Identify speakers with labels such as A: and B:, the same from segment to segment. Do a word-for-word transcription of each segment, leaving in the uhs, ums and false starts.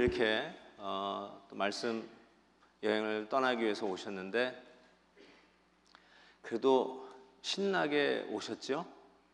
A: 이렇게 어, 또 말씀 여행을 떠나기 위해서 오셨는데 그래도 신나게 오셨죠?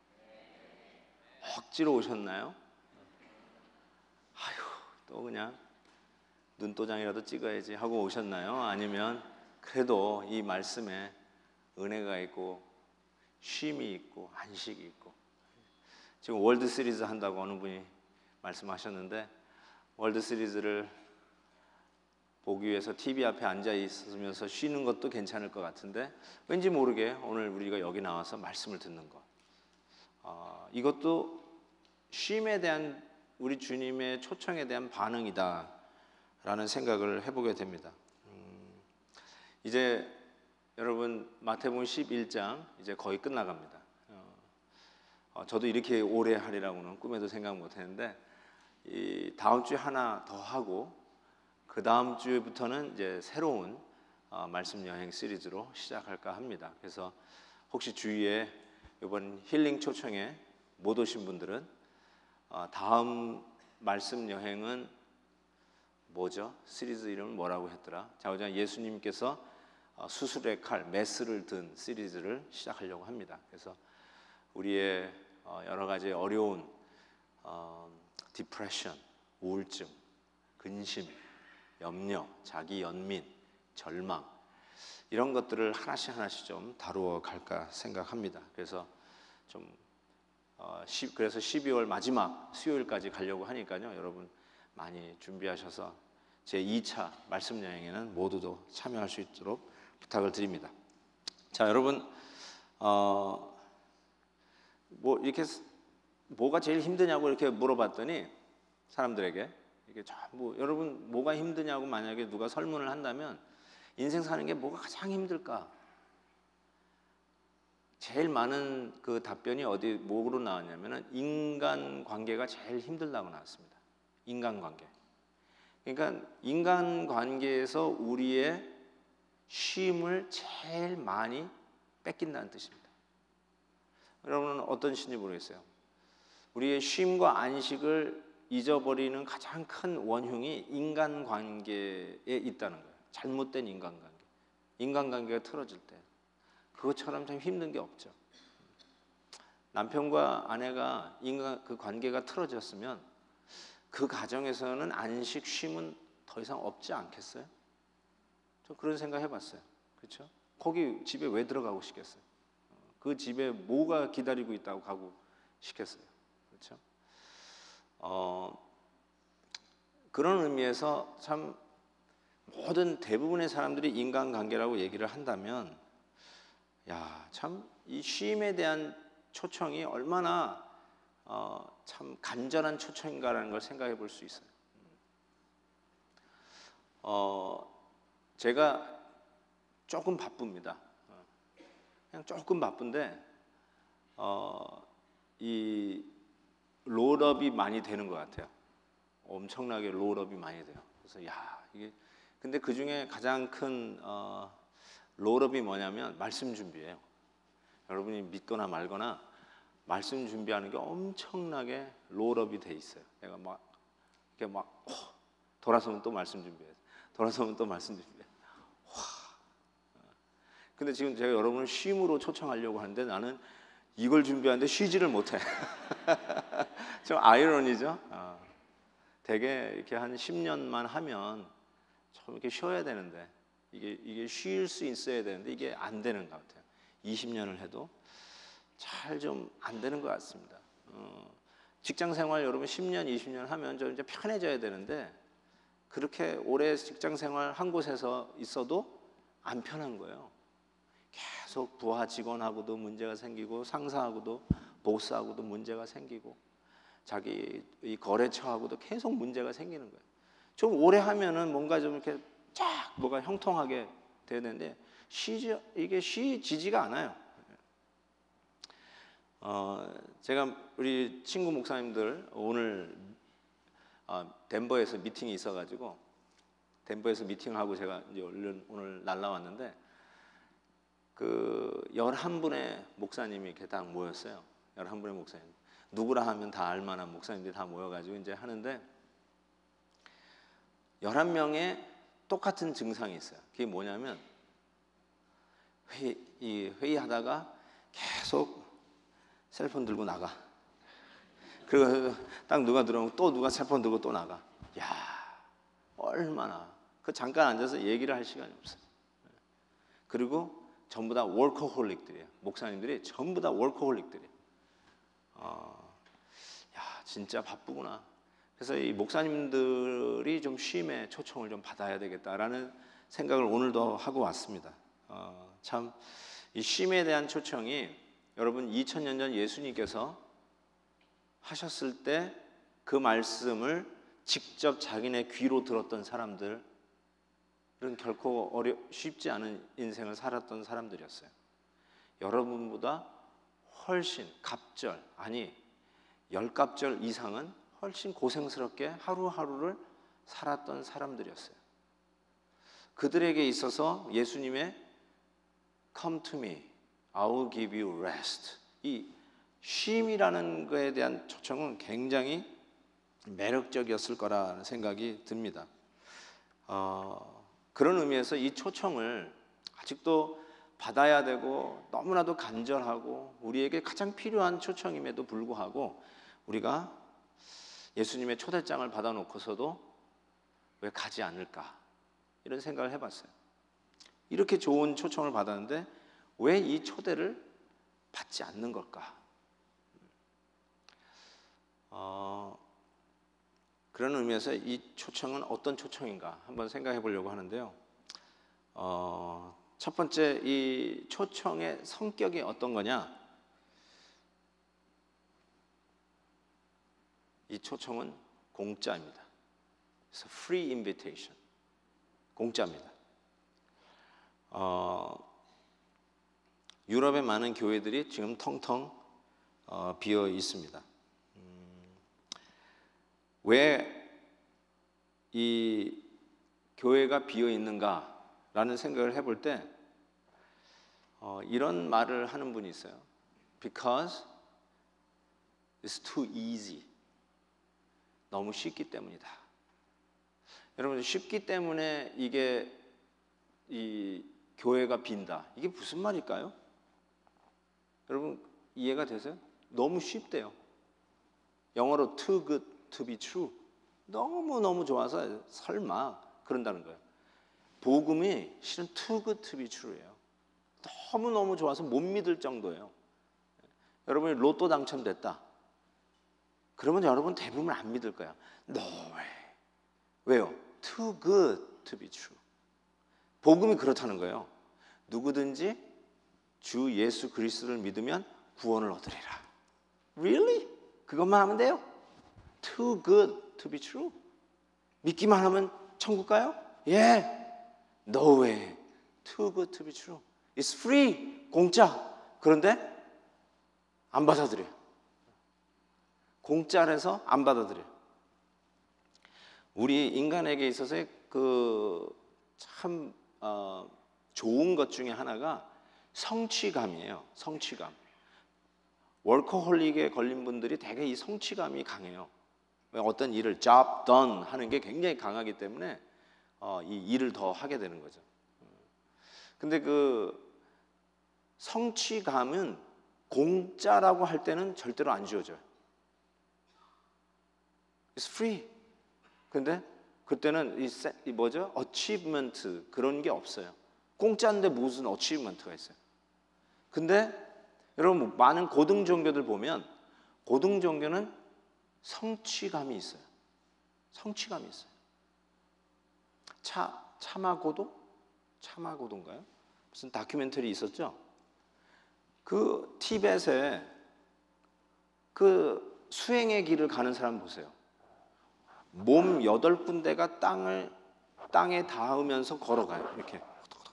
A: 억지로 오셨나요? 아휴, 또 그냥 눈도장이라도 찍어야지 하고 오셨나요? 아니면 그래도 이 말씀에 은혜가 있고 쉼이 있고 안식이 있고. 지금 월드 시리즈 한다고 어느 분이 말씀하셨는데 월드 시리즈를 보기 위해서 티비 앞에 앉아 있으면서 쉬는 것도 괜찮을 것 같은데 왠지 모르게 오늘 우리가 여기 나와서 말씀을 듣는 것, 어, 이것도 쉼에 대한 우리 주님의 초청에 대한 반응이다 라는 생각을 해보게 됩니다. 음, 이제 여러분 마태복음 십일 장 이제 거의 끝나갑니다. 어, 어, 저도 이렇게 오래 하리라고는 꿈에도 생각 못했는데 이 다음 주에 하나 더 하고 그 다음 주부터는 이제 새로운 어, 말씀 여행 시리즈로 시작할까 합니다. 그래서 혹시 주위에 이번 힐링 초청에 못 오신 분들은 어, 다음 말씀 여행은 뭐죠? 시리즈 이름은 뭐라고 했더라? 자오장 예수님께서 어, 수술의 칼, 메스를 든 시리즈를 시작하려고 합니다. 그래서 우리의 어, 여러 가지 어려운 어, 디프레션, 우울증, 근심, 염려, 자기 연민, 절망 이런 것들을 하나씩 하나씩 좀 다루어 갈까 생각합니다. 그래서 좀 어, 시, 그래서 십이월 마지막 수요일까지 가려고 하니까요. 여러분 많이 준비하셔서 제이 차 말씀 여행에는 모두도 참여할 수 있도록 부탁을 드립니다. 자, 여러분 어, 뭐 이렇게 뭐가 제일 힘드냐고 이렇게 물어봤더니 사람들에게 이게 전부 여러분 뭐가 힘드냐고 만약에 누가 설문을 한다면 인생 사는 게 뭐가 가장 힘들까? 제일 많은 그 답변이 어디 뭐로 나왔냐면은 인간 관계가 제일 힘들다고 나왔습니다. 인간 관계. 그러니까 인간 관계에서 우리의 쉼을 제일 많이 뺏긴다는 뜻입니다. 여러분은 어떤 뜻인지 모르겠어요. 우리의 쉼과 안식을 잊어버리는 가장 큰 원흉이 인간관계에 있다는 거예요. 잘못된 인간관계. 인간관계가 틀어질 때 그것처럼 참 힘든 게 없죠. 남편과 아내가 인간 그 관계가 틀어졌으면 그 가정에서는 안식, 쉼은 더 이상 없지 않겠어요? 저 그런 생각 해봤어요. 그렇죠? 거기 집에 왜 들어가고 싶겠어요? 그 집에 뭐가 기다리고 있다고 가고 싶겠어요? 그렇죠? 어, 그런 의미에서 참 모든 대부분의 사람들이 인간관계라고 얘기를 한다면 야, 참 이 쉼에 대한 초청이 얼마나 어, 참 간절한 초청인가라는 걸 생각해 볼 수 있어요. 어, 제가 조금 바쁩니다. 그냥 조금 바쁜데 어, 이 롤업이 많이 되는 것 같아요. 엄청나게 롤업이 많이 돼요. 그래서 야 이게 근데 그 중에 가장 큰 어, 롤업이 뭐냐면 말씀 준비예요. 여러분이 믿거나 말거나 말씀 준비하는 게 엄청나게 롤업이 돼 있어요. 내가 막 이렇게 막 어, 돌아서면 또 말씀 준비해, 돌아서면 또 말씀 준비해. 와. 근데 지금 제가 여러분을 쉼으로 초청하려고 하는데 나는 이걸 준비하는데 쉬지를 못해. 좀 아이러니죠. 어. 되게 이렇게 한 십 년만 하면 좀 이렇게 쉬어야 되는데 이게 이게 쉴 수 있어야 되는데 이게 안 되는 것 같아요. 이십 년을 해도 잘 좀 안 되는 것 같습니다. 어. 직장 생활 여러분 십 년, 이십 년 하면 좀 이제 편해져야 되는데 그렇게 오래 직장 생활 한 곳에서 있어도 안 편한 거예요. 계속 부하 직원하고도 문제가 생기고 상사하고도 보스하고도 문제가 생기고 자기 이 거래처하고도 계속 문제가 생기는 거예요. 좀 오래 하면은 뭔가 좀 이렇게 쫙 뭐가 형통하게 되는데 쉬지 이게 쉬지지가 않아요. 어, 제가 우리 친구 목사님들 오늘 어, 덴버에서 미팅이 있어가지고 덴버에서 미팅하고 제가 이제 오늘, 오늘 날라왔는데 그 열한 분의 목사님이 이렇게 딱 모였어요. 열한 분의 목사님. 누구라 하면 다 알만한 목사님들이 다 모여가지고 이제 하는데 열한 명의 똑같은 증상이 있어요. 그게 뭐냐면 회의, 이 회의하다가 계속 셀폰 들고 나가. 그리고 딱 누가 들어오면 또 누가 셀폰 들고 또 나가. 야, 얼마나. 그 잠깐 앉아서 얘기를 할 시간이 없어요. 그리고 전부 다 워커홀릭들이에요. 목사님들이 전부 다 워커홀릭들이에요. 어, 야, 진짜 바쁘구나. 그래서 이 목사님들이 좀 쉼에 초청을 좀 받아야 되겠다라는 생각을 오늘도 하고 왔습니다. 어, 참 이 쉼에 대한 초청이 여러분 이천 년 전 예수님께서 하셨을 때 그 말씀을 직접 자기네 귀로 들었던 사람들은 결코 어려, 쉽지 않은 인생을 살았던 사람들이었어요. 여러분보다 훨씬 갑절, 아니 열갑절 이상은 훨씬 고생스럽게 하루하루를 살았던 사람들이었어요. 그들에게 있어서 예수님의 Come to me, I will give you rest, 이 쉼이라는 것에 대한 초청은 굉장히 매력적이었을 거라는 생각이 듭니다. 어, 그런 의미에서 이 초청을 아직도 받아야 되고 너무나도 간절하고 우리에게 가장 필요한 초청임에도 불구하고 우리가 예수님의 초대장을 받아놓고서도 왜 가지 않을까 이런 생각을 해봤어요. 이렇게 좋은 초청을 받았는데 왜 이 초대를 받지 않는 걸까? 어, 그런 의미에서 이 초청은 어떤 초청인가 한번 생각해 보려고 하는데요. 어, 첫 번째, 이 초청의 성격이 어떤 거냐? 이 초청은 공짜입니다. 그래서 free invitation, 공짜입니다. 어, 유럽의 많은 교회들이 지금 텅텅 어, 비어 있습니다. 음, 왜 이 교회가 비어 있는가라는 생각을 해볼 때 어, 이런 말을 하는 분이 있어요. Because it's too easy. 너무 쉽기 때문이다. 여러분, 쉽기 때문에 이게 이 교회가 빈다. 이게 무슨 말일까요? 여러분 이해가 되세요? 너무 쉽대요. 영어로 too good to be true. 너무너무 좋아서 설마 그런다는 거예요. 복음이 실은 too good to be true예요. 너무너무 좋아서 못 믿을 정도예요. 여러분이 로또 당첨됐다. 그러면 여러분 대부분 안 믿을 거야. No way. 왜요? Too good to be true. 복음이 그렇다는 거예요. 누구든지 주 예수 그리스도를 믿으면 구원을 얻으리라. Really? 그것만 하면 돼요? Too good to be true. 믿기만 하면 천국 가요? 예. No way. Too good to be true. It's free. 공짜. 그런데 안 받아들여요. 공짜라서 안 받아들여요. 우리 인간에게 있어서의 그 참 어, 좋은 것 중에 하나가 성취감이에요. 성취감. 워커홀릭에 걸린 분들이 대개 이 성취감이 강해요. 어떤 일을 job done 하는 게 굉장히 강하기 때문에 어, 이 일을 더 하게 되는 거죠. 근데 그 성취감은 공짜라고 할 때는 절대로 안 주어져요. It's free. 근데 그때는 이, 세, 이 뭐죠? achievement 그런 게 없어요. 공짜인데 무슨 achievement가 있어요. 근데 여러분 많은 고등 종교들 보면 고등 종교는 성취감이 있어요. 성취감이 있어요. 차 차마고도? 차마고도인가요? 무슨 다큐멘터리 있었죠? 그 티벳에 그 수행의 길을 가는 사람 보세요. 몸 여덟 군데가 땅을 땅에 닿으면서 걸어가요. 이렇게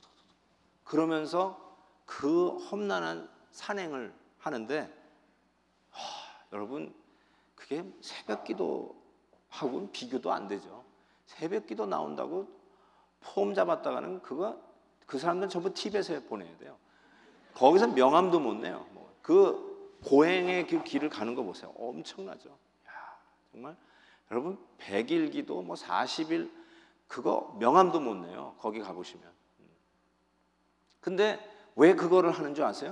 A: 그러면서 그 험난한 산행을 하는데 하, 여러분 그게 새벽기도하고는 비교도 안 되죠. 새벽기도 나온다고 폼 잡았다가는 그거 그 사람들은 전부 티벳에 보내야 돼요. 거기서 명함도 못 내요. 뭐. 그 고행의 그 길을 가는 거 보세요. 엄청나죠. 야, 정말 여러분 백 일 기도 뭐 사십 일 그거 명함도 못 내요. 거기 가보시면. 근데 왜 그거를 하는 줄 아세요?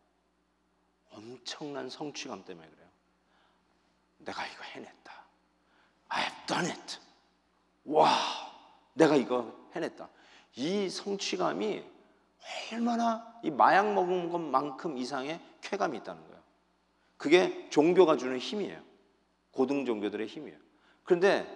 A: 엄청난 성취감 때문에 그래요. 내가 이거 해냈다. I have done it. 와, 내가 이거 해냈다. 이 성취감이 얼마나 이 마약 먹은 것만큼 이상의 쾌감이 있다는 거예요. 그게 종교가 주는 힘이에요. 고등 종교들의 힘이에요. 그런데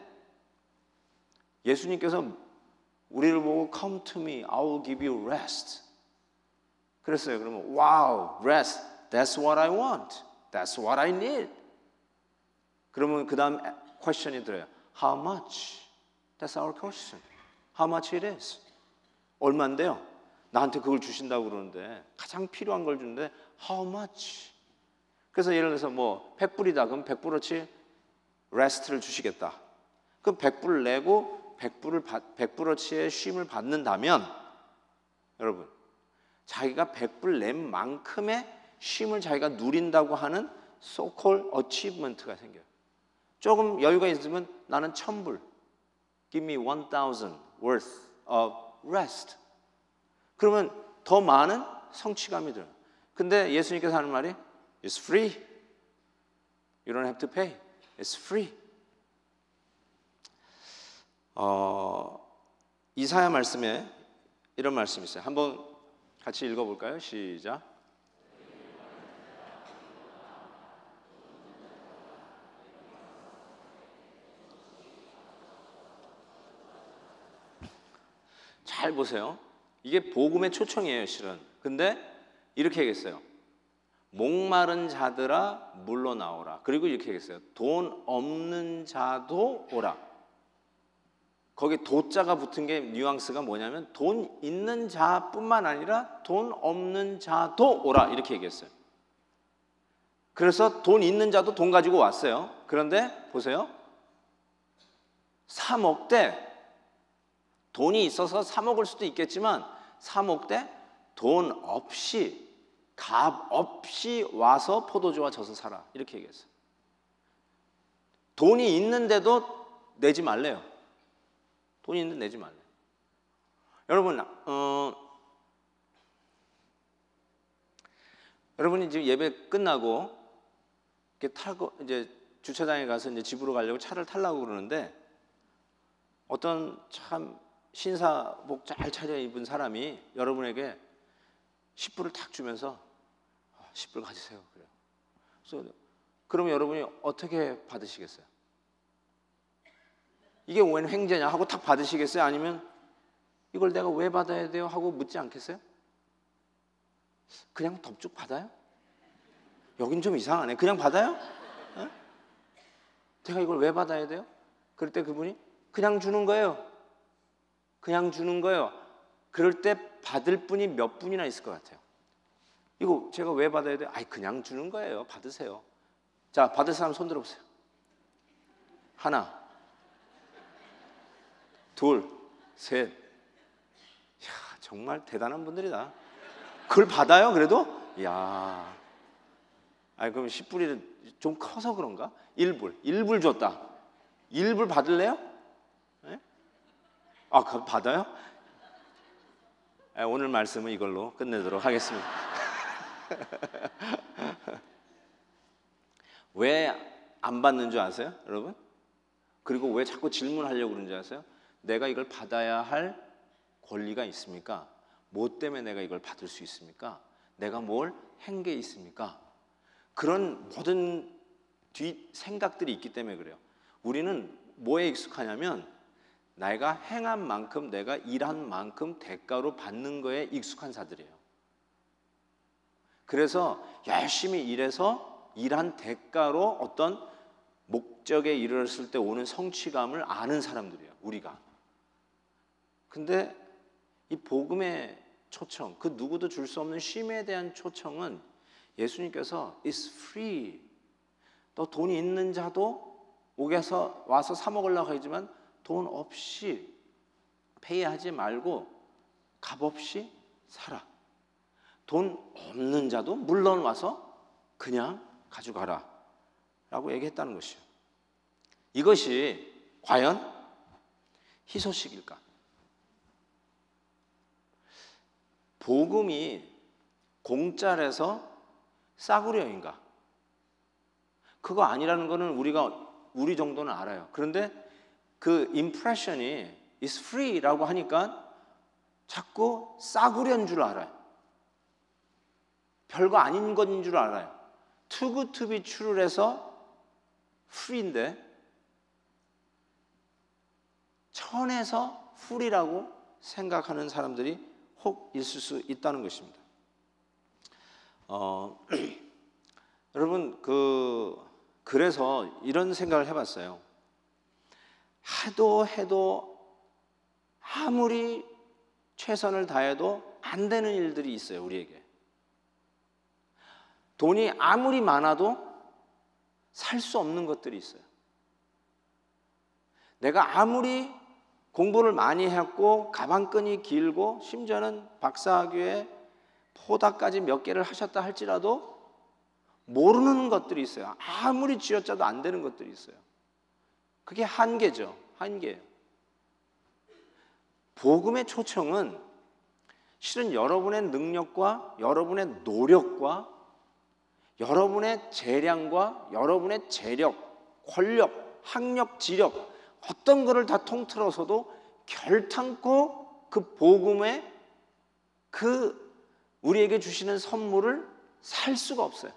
A: 예수님께서 우리를 보고 Come to me, I will give you rest. 그랬어요. 그러면 wow, rest, that's what I want, that's what I need. 그러면 그 다음 question이 들어요. How much? That's our question. How much it is? 얼마인데요? 나한테 그걸 주신다고 그러는데 가장 필요한 걸 주는데 How much? 그래서 예를 들어서 뭐 백 불이다. 그럼 백 불어치 레스트를 주시겠다. 그럼 백 불을 내고 백 불을 백 불어치의 쉼을 받는다면 여러분 자기가 백 불 낸 만큼의 쉼을 자기가 누린다고 하는 so-called achievement가 생겨요. 조금 여유가 있으면 나는 천 불, give me one thousand worth of rest. 그러면 더 많은 성취감이 들어요. 근데 예수님께서 하는 말이 It's free. You don't have to pay. It's free. 어, 이사야 말씀에 이런 말씀이 있어요. 한번 같이 읽어볼까요? 시작. 잘 보세요. 이게 복음의 초청이에요, 실은. 근데 이렇게 얘기했어요. 목마른 자들아 물러 나오라. 그리고 이렇게 얘기했어요. 돈 없는 자도 오라. 거기 도자가 붙은 게 뉘앙스가 뭐냐면 돈 있는 자뿐만 아니라 돈 없는 자도 오라 이렇게 얘기했어요. 그래서 돈 있는 자도 돈 가지고 왔어요. 그런데 보세요. 사 먹되 돈이 있어서 사 먹을 수도 있겠지만 사 먹되 돈 없이 값 없이 와서 포도주와 젖어 살아 이렇게 얘기했어요. 돈이 있는데도 내지 말래요. 돈이 있는데 내지 말래요. 여러분, 어, 여러분이 지금 예배 끝나고 이렇게 타고 이제 주차장에 가서 이제 집으로 가려고 차를 타려고 그러는데 어떤 참 신사복 잘 차려입은 사람이 여러분에게 십 불을 탁 주면서 십 불 가지세요. 그래요. 그래서 그러면 여러분이 어떻게 받으시겠어요? 이게 웬 횡재냐 하고 탁 받으시겠어요? 아니면 이걸 내가 왜 받아야 돼요? 하고 묻지 않겠어요? 그냥 덥죽 받아요? 여긴 좀 이상하네. 그냥 받아요? 에? 제가 이걸 왜 받아야 돼요? 그럴 때 그분이 그냥 주는 거예요. 그냥 주는 거예요. 그럴 때 받을 분이 몇 분이나 있을 것 같아요. 이거 제가 왜 받아야 돼요? 아이 그냥 주는 거예요. 받으세요. 자, 받을 사람 손 들어보세요. 하나, 둘, 셋. 이야, 정말 대단한 분들이다. 그걸 받아요? 그래도? 이야. 아니 그럼 십 불이 좀 커서 그런가? 일 불. 일 불 줬다. 일 불 받을래요? 네? 아, 그거 받아요? 네, 오늘 말씀은 이걸로 끝내도록 하겠습니다. 왜 안 받는 줄 아세요? 여러분? 그리고 왜 자꾸 질문하려고 그러는지 아세요? 내가 이걸 받아야 할 권리가 있습니까? 뭐 때문에 내가 이걸 받을 수 있습니까? 내가 뭘 한 게 있습니까? 그런 모든 뒷 생각들이 있기 때문에 그래요. 우리는 뭐에 익숙하냐면 내가 행한 만큼 내가 일한 만큼 대가로 받는 거에 익숙한 자들이에요. 그래서 열심히 일해서 일한 대가로 어떤 목적에 이르렀을 때 오는 성취감을 아는 사람들이에요. 우리가. 근데 이 복음의 초청, 그 누구도 줄 수 없는 쉼에 대한 초청은 예수님께서 is free. 또 돈이 있는 자도 옥에서 와서 사 먹으려고 하지만 돈 없이 페이하지 말고 값 없이 살아. 돈 없는 자도 물론 와서 그냥 가져가라 라고 얘기했다는 것이요. 이것이 과연 희소식일까? 복음이 공짜라서 싸구려인가? 그거 아니라는 거는 우리가 우리 정도는 알아요. 그런데 그 임프레션이 is free라고 하니까 자꾸 싸구려인 줄 알아요. 별거 아닌 것인 줄 알아요. too good to be true에서 free인데 천에서 free라고 생각하는 사람들이 혹 있을 수 있다는 것입니다. 어, 여러분 그 그래서 이런 생각을 해봤어요. 해도 해도 아무리 최선을 다해도 안 되는 일들이 있어요. 우리에게 돈이 아무리 많아도 살 수 없는 것들이 있어요. 내가 아무리 공부를 많이 했고 가방끈이 길고 심지어는 박사학위에 포닥까지 몇 개를 하셨다 할지라도 모르는 것들이 있어요. 아무리 쥐어짜도 안 되는 것들이 있어요. 그게 한계죠. 한계예요. 복음의 초청은 실은 여러분의 능력과 여러분의 노력과 여러분의 재량과 여러분의 재력, 권력, 학력, 지력 어떤 것을 다 통틀어서도 결탄코 그 복음의 그 우리에게 주시는 선물을 살 수가 없어요.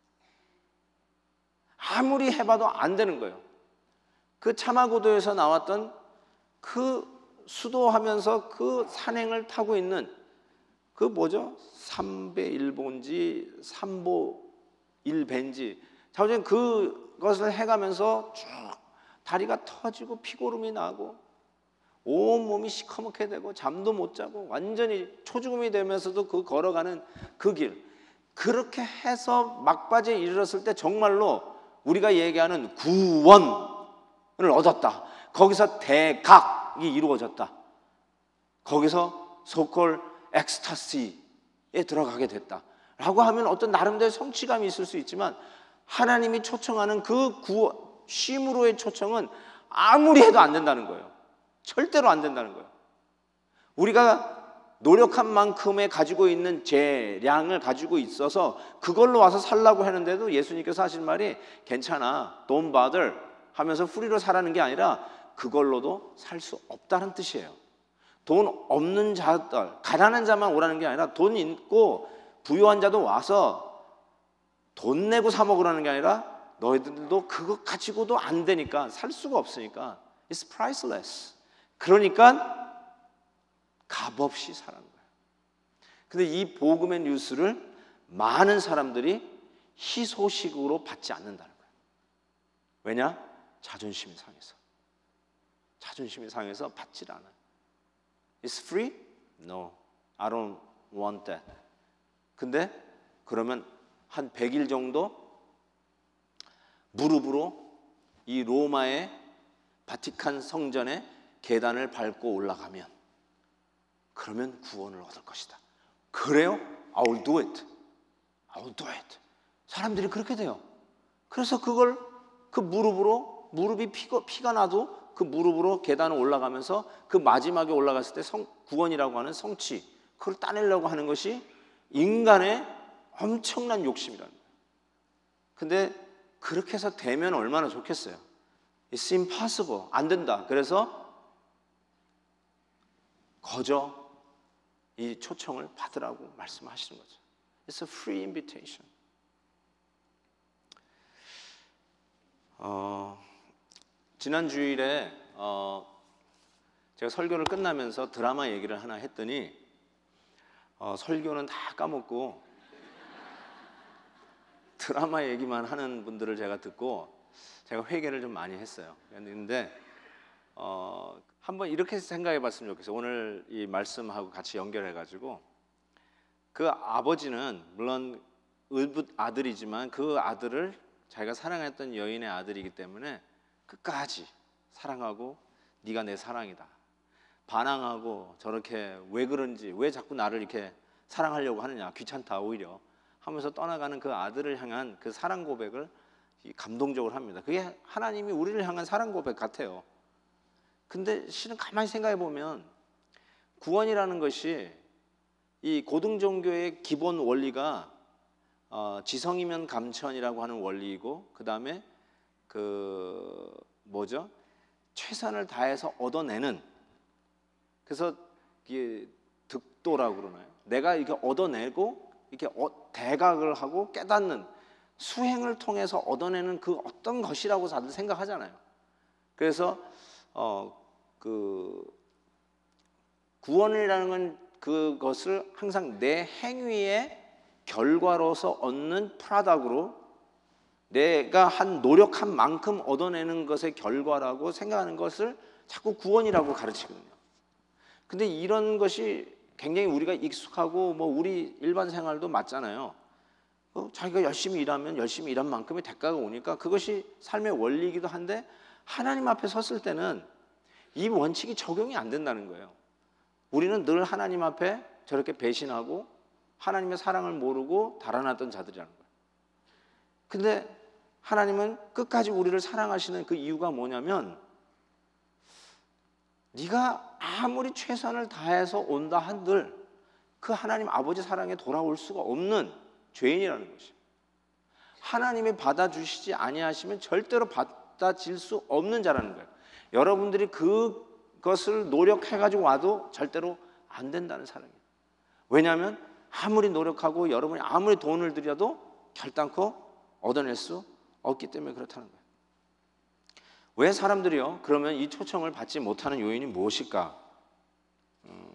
A: 아무리 해봐도 안 되는 거예요. 그 차마고도에서 나왔던 그 수도하면서 그 산행을 타고 있는 그 뭐죠? 삼배 일본지 삼보 일벤지 자우전 그것을 해가면서 쭉 다리가 터지고 피고름이 나고 온몸이 시커멓게 되고 잠도 못 자고 완전히 초죽음이 되면서도 그 걸어가는 그 길, 그렇게 해서 막바지에 이르렀을 때 정말로 우리가 얘기하는 구원을 얻었다. 거기서 대각이 이루어졌다. 거기서 소콜 엑스타시에 들어가게 됐다 라고 하면 어떤 나름대로 성취감이 있을 수 있지만 하나님이 초청하는 그 구원, 쉼으로의 초청은 아무리 해도 안 된다는 거예요. 절대로 안 된다는 거예요. 우리가 노력한 만큼의 가지고 있는 재량을 가지고 있어서 그걸로 와서 살라고 하는데도 예수님께서 하신 말이 괜찮아, don't bother 하면서 프리로 살라는 게 아니라 그걸로도 살 수 없다는 뜻이에요. 돈 없는 자들, 가난한 자만 오라는 게 아니라 돈 있고 부유한 자도 와서 돈 내고 사 먹으라는 게 아니라 너희들도 그거 가지고도 안 되니까, 살 수가 없으니까 it's priceless. 그러니까 값없이 사는 거예요. 근데 이 복음의 뉴스를 많은 사람들이 희소식으로 받지 않는다는 거예요. 왜냐? 자존심이 상해서. 자존심이 상해서 받질 않아요. It's free? No, I don't want that. 근데 그러면 한 백 일 정도 무릎으로 이 로마의 바티칸 성전의 계단을 밟고 올라가면 그러면 구원을 얻을 것이다. 그래요? I will do it. I will do it. 사람들이 그렇게 돼요. 그래서 그걸 그 무릎으로, 무릎이 피가, 피가 나도 그 무릎으로 계단을 올라가면서 그 마지막에 올라갔을 때 성, 구원이라고 하는 성취, 그걸 따내려고 하는 것이 인간의 엄청난 욕심이라는 거예요. 근데 그렇게 해서 되면 얼마나 좋겠어요. It's impossible. 안 된다. 그래서 거저 이 초청을 받으라고 말씀하시는 거죠. It's a free invitation. 어, 지난 주일에 어, 제가 설교를 끝나면서 드라마 얘기를 하나 했더니 어, 설교는 다 까먹고 드라마 얘기만 하는 분들을 제가 듣고 제가 회개를 좀 많이 했어요. 그런데 어, 한번 이렇게 생각해 봤으면 좋겠어요. 오늘 이 말씀하고 같이 연결해 가지고 그 아버지는 물론 의붓 아들이지만 그 아들을 자기가 사랑했던 여인의 아들이기 때문에 끝까지 사랑하고 네가 내 사랑이다. 반항하고 저렇게 왜 그런지, 왜 자꾸 나를 이렇게 사랑하려고 하느냐, 귀찮다 오히려 하면서 떠나가는 그 아들을 향한 그 사랑 고백을 감동적으로 합니다. 그게 하나님이 우리를 향한 사랑 고백 같아요. 근데 실은 가만히 생각해 보면 구원이라는 것이 이 고등 종교의 기본 원리가 어, 지성이면 감천이라고 하는 원리이고, 그 다음에 그 뭐죠? 최선을 다해서 얻어내는, 그래서 이게 득도라고 그러나요? 내가 이렇게 얻어내고 이렇게 어, 대각을 하고 깨닫는 수행을 통해서 얻어내는 그 어떤 것이라고 다들 생각하잖아요. 그래서 어, 그 구원이라는 건 그것을 항상 내 행위의 결과로서 얻는 프라닥으로, 내가 한 노력한 만큼 얻어내는 것의 결과라고 생각하는 것을 자꾸 구원이라고 가르치거든요. 근데 이런 것이 굉장히 우리가 익숙하고 뭐 우리 일반 생활도 맞잖아요. 어, 자기가 열심히 일하면 열심히 일한 만큼의 대가가 오니까 그것이 삶의 원리이기도 한데, 하나님 앞에 섰을 때는 이 원칙이 적용이 안 된다는 거예요. 우리는 늘 하나님 앞에 저렇게 배신하고 하나님의 사랑을 모르고 달아났던 자들이라는 거예요. 근데 하나님은 끝까지 우리를 사랑하시는 그 이유가 뭐냐면, 네가 아무리 최선을 다해서 온다 한들 그 하나님 아버지 사랑에 돌아올 수가 없는 죄인이라는 것이에요. 하나님이 받아주시지 아니하시면 절대로 받아질 수 없는 자라는 거예요. 여러분들이 그것을 노력해가지고 와도 절대로 안 된다는 사랑이에요. 왜냐하면 아무리 노력하고 여러분이 아무리 돈을 들여도 결단코 얻어낼 수 없기 때문에 그렇다는 거예요. 왜 사람들이요 그러면 이 초청을 받지 못하는 요인이 무엇일까? 음,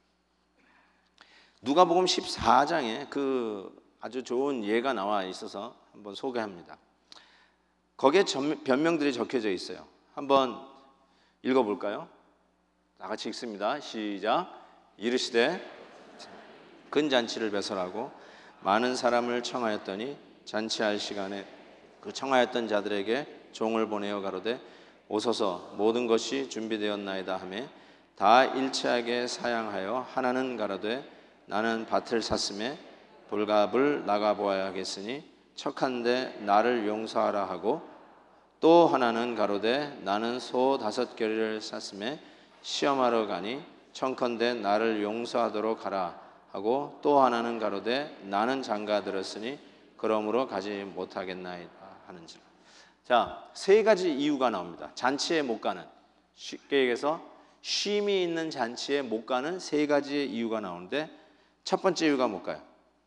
A: 누가복음 십사 장에 그 아주 좋은 예가 나와 있어서 한번 소개합니다. 거기에 변명들이 적혀져 있어요. 한번 읽어볼까요? 다 같이 읽습니다. 시작. 이르시되 근잔치를 배설하고 많은 사람을 청하였더니 잔치할 시간에 그 청하였던 자들에게 종을 보내어 가로되 오소서 모든 것이 준비되었나이다 하매 다 일체하게 사양하여 하나는 가로되 나는 밭을 샀음에 불갑을 나가보아야겠으니 척한데 나를 용서하라 하고, 또 하나는 가로되 나는 소 다섯 겨리를 샀음에 시험하러 가니 청컨대 나를 용서하도록 하라 하고, 또 하나는 가로되 나는 장가 들었으니 그러므로 가지 못하겠나이다 하는지라. 자, 세 가지 이유가 나옵니다. 잔치에 못 가는, 쉽게 얘기해서 쉼이 있는 잔치에 못 가는 세 가지의 이유가 나오는데, 첫 번째 이유가 뭘까요?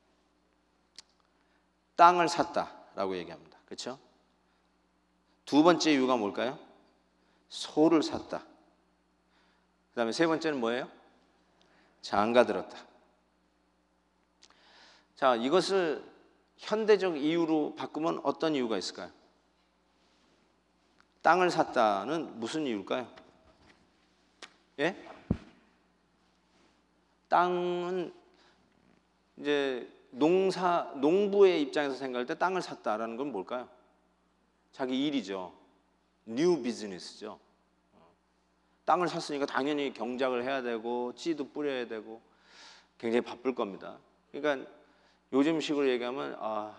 A: 땅을 샀다라고 얘기합니다. 그렇죠? 두 번째 이유가 뭘까요? 소를 샀다. 그 다음에 세 번째는 뭐예요? 장가 들었다. 자, 이것을 현대적 이유로 바꾸면 어떤 이유가 있을까요? 땅을 샀다는 무슨 이유일까요? 예? 땅은 이제 농사, 농부의 입장에서 생각할 때 땅을 샀다라는 건 뭘까요? 자기 일이죠. 뉴 비즈니스죠. 땅을 샀으니까 당연히 경작을 해야 되고 씨도 뿌려야 되고 굉장히 바쁠 겁니다. 그러니까 요즘식으로 얘기하면 아,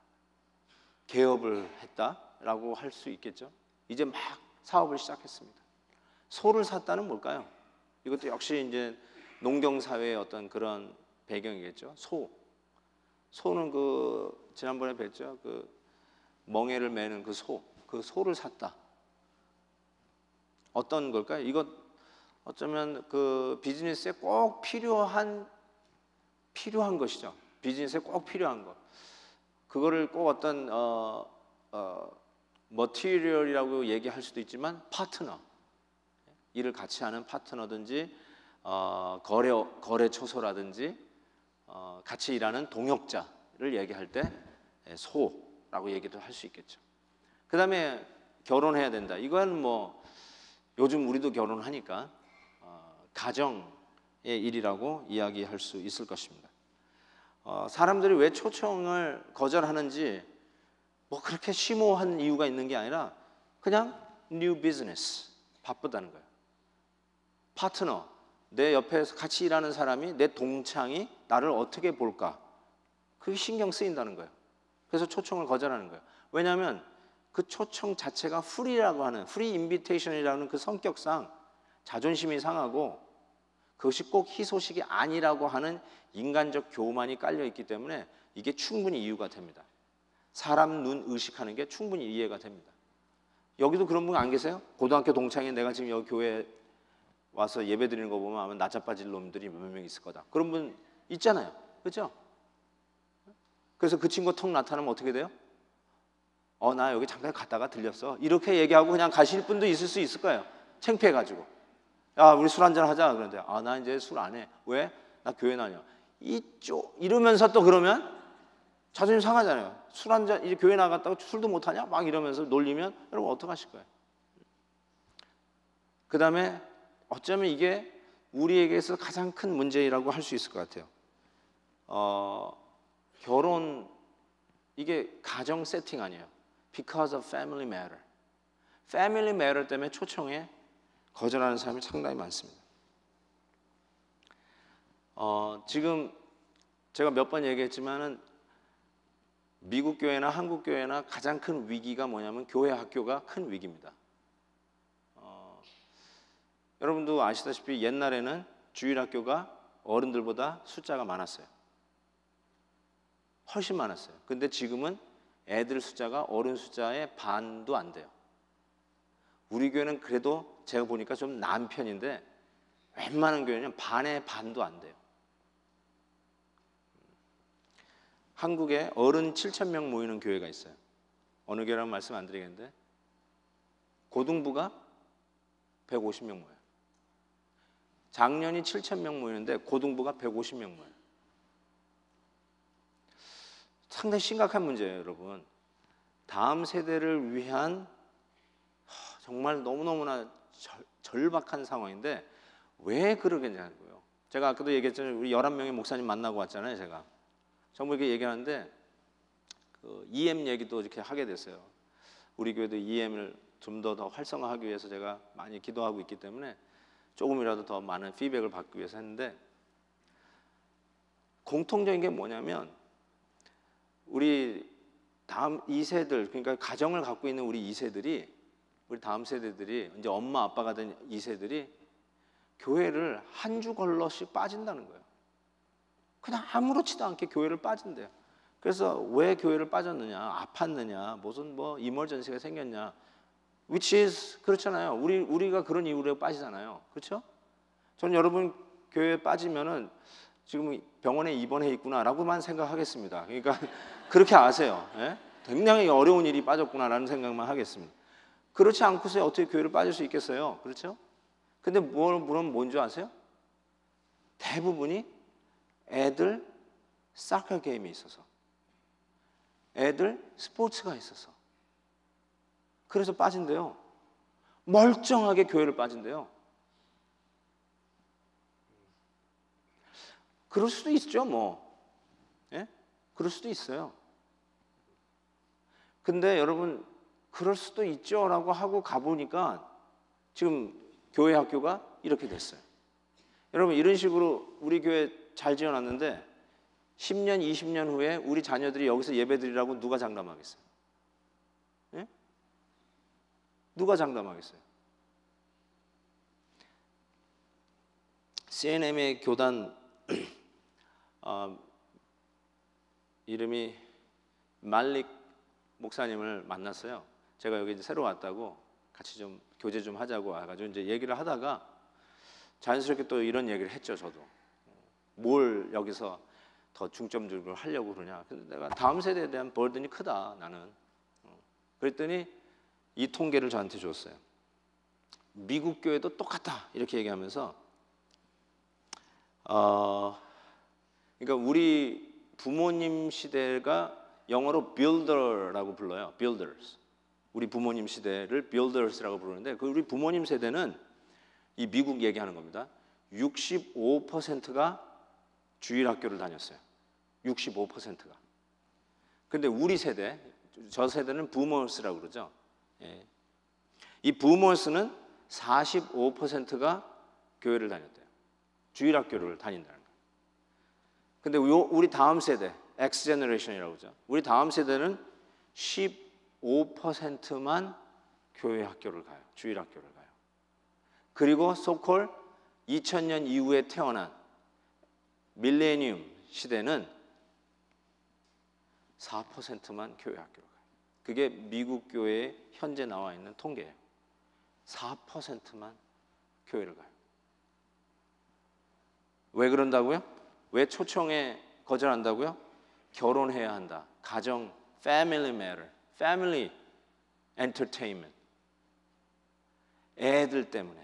A: 개업을 했다라고 할 수 있겠죠. 이제 막 사업을 시작했습니다. 소를 샀다는 뭘까요? 이것도 역시 이제 농경사회의 어떤 그런 배경이겠죠. 소. 소는 그 지난번에 뵀죠. 그 멍에를 매는 그 소. 그 소를 샀다. 어떤 걸까요? 이것 어쩌면 그 비즈니스에 꼭 필요한 필요한 것이죠. 비즈니스에 꼭 필요한 것. 그거를 꼭 어떤 어, 어, 머티리얼이라고 얘기할 수도 있지만 파트너, 일을 같이 하는 파트너든지 어, 거래 거래 초소라든지 어, 같이 일하는 동역자를 얘기할 때 소라고 얘기도 할 수 있겠죠. 그 다음에 결혼해야 된다. 이건 뭐 요즘 우리도 결혼하니까 어, 가정의 일이라고 이야기할 수 있을 것입니다. 어, 사람들이 왜 초청을 거절하는지 뭐 그렇게 심오한 이유가 있는 게 아니라 그냥 뉴 비즈니스, 바쁘다는 거예요. 파트너, 내 옆에서 같이 일하는 사람이, 내 동창이 나를 어떻게 볼까, 그게 신경 쓰인다는 거예요. 그래서 초청을 거절하는 거예요. 왜냐하면 그 초청 자체가 프리라고 하는, 프리 인비테이션이라는 그 성격상 자존심이 상하고 그것이 꼭 희소식이 아니라고 하는 인간적 교만이 깔려 있기 때문에 이게 충분히 이유가 됩니다. 사람 눈 의식하는 게 충분히 이해가 됩니다. 여기도 그런 분 안 계세요? 고등학교 동창인 내가 지금 여기 교회에 와서 예배 드리는 거 보면 아마 낮아빠질 놈들이 몇 명 있을 거다. 그런 분 있잖아요. 그렇죠? 그래서 그 친구 턱 나타나면 어떻게 돼요? 어, 나 여기 잠깐 갔다가 들렸어. 이렇게 얘기하고 그냥 가실 분도 있을 수 있을 거예요. 창피해가지고. 야, 우리 술 한잔 하자. 그런데 아, 나 이제 술 안 해. 왜? 나 교회 다녀. 이쪽 이러면서 또 그러면 자존심 상하잖아요. 술 한잔 이제 교회 나갔다고 술도 못 하냐? 막 이러면서 놀리면 여러분 어떡하실 거예요? 그 다음에 어쩌면 이게 우리에게서 가장 큰 문제라고 할 수 있을 것 같아요. 어, 결혼 이게 가정 세팅 아니에요. Because of family matter. Family matter 때문에 초청에 거절하는 사람이 상당히 많습니다. 어, 지금 제가 몇 번 얘기했지만은 미국 교회나 한국 교회나 가장 큰 위기가 뭐냐면 교회 학교가 큰 위기입니다. 어, 여러분도 아시다시피 옛날에는 주일학교가 어른들보다 숫자가 많았어요. 훨씬 많았어요. 근데 지금은 애들 숫자가 어른 숫자의 반도 안 돼요. 우리 교회는 그래도 제가 보니까 좀 나은 편인데 웬만한 교회는 반의 반도 안 돼요. 한국에 어른 칠천 명 모이는 교회가 있어요. 어느 교회라는 말씀 안 드리겠는데 고등부가 백오십 명 모여요. 작년이 칠천 명 모이는데 고등부가 백오십 명 모여요. 상당히 심각한 문제예요, 여러분. 다음 세대를 위한 정말 너무너무나 절, 절박한 상황인데 왜 그러겠냐고요. 제가 아까도 얘기했잖아요. 우리 열한 명의 목사님 만나고 왔잖아요, 제가. 전부 이렇게 얘기하는데 그 이엠 얘기도 이렇게 하게 됐어요. 우리 교회도 이엠을 좀 더 더 활성화하기 위해서 제가 많이 기도하고 있기 때문에 조금이라도 더 많은 피드백을 받기 위해서 했는데 공통적인 게 뭐냐면 우리 다음 이 세들, 그러니까 가정을 갖고 있는 우리 이 세들이, 우리 다음 세대들이 이제 엄마 아빠가 된 이 세들이 교회를 한 주 걸러씩 빠진다는 거예요. 그냥 아무렇지도 않게 교회를 빠진대요. 그래서 왜 교회를 빠졌느냐, 아팠느냐, 무슨 뭐 이멀전시가 생겼냐, which is 그렇잖아요. 우리 우리가 그런 이유로 빠지잖아요. 그렇죠? 저는 여러분 교회에 빠지면은 지금 병원에 입원해 있구나라고만 생각하겠습니다. 그러니까 그렇게 아세요. 예? 굉장히 어려운 일이 빠졌구나라는 생각만 하겠습니다. 그렇지 않고서 어떻게 교회를 빠질 수 있겠어요? 그렇죠? 근데 뭘 물으면 뭔지 아세요? 대부분이 애들 사커 게임이 있어서, 애들 스포츠가 있어서, 그래서 빠진대요. 멀쩡하게 교회를 빠진대요. 그럴 수도 있죠, 뭐. 예? 그럴 수도 있어요. 근데 여러분, 그럴 수도 있죠라고 하고 가보니까 지금 교회 학교가 이렇게 됐어요. 여러분, 이런 식으로 우리 교회 잘 지어놨는데 십 년, 이십 년 후에 우리 자녀들이 여기서 예배드리라고 누가 장담하겠어요? 예? 누가 장담하겠어요? 씨엔엠의 교단 어, 이름이 말릭 목사님을 만났어요. 제가 여기 이제 새로 왔다고 같이 좀 교제 좀 하자고 와가지고 이제 얘기를 하다가 자연스럽게 또 이런 얘기를 했죠. 저도 뭘 여기서 더 중점적으로 하려고 그러냐. 근데 내가 다음 세대에 대한 버든이 크다, 나는. 그랬더니 이 통계를 저한테 줬어요. 미국 교회도 똑같다 이렇게 얘기하면서 어, 그러니까 우리 부모님 시대가 영어로 builder라고 불러요. builders. 우리 부모님 시대를 builders라고 부르는데 그 우리 부모님 세대는 이 미국 얘기하는 겁니다. 육십오 퍼센트가 주일학교를 다녔어요. 육십오 퍼센트가. 근데 우리 세대, 저 세대는 부머스라고 그러죠. 예. 이 부머스는 사십오 퍼센트가 교회를 다녔대요. 주일학교를 다닌다는 거예요. 근데 우리 다음 세대, X 제너레이션이라고 그러죠. 우리 다음 세대는 십오 퍼센트만 교회 학교를 가요. 주일학교를 가요. 그리고 소콜 이천 년 이후에 태어난 밀레니엄 시대는 사 퍼센트만 교회 학교로 가요. 그게 미국 교회에 현재 나와 있는 통계예요. 사 퍼센트만 교회를 가요. 왜 그런다고요? 왜 초청에 거절한다고요? 결혼해야 한다. 가정, family matter, family entertainment. 애들 때문에.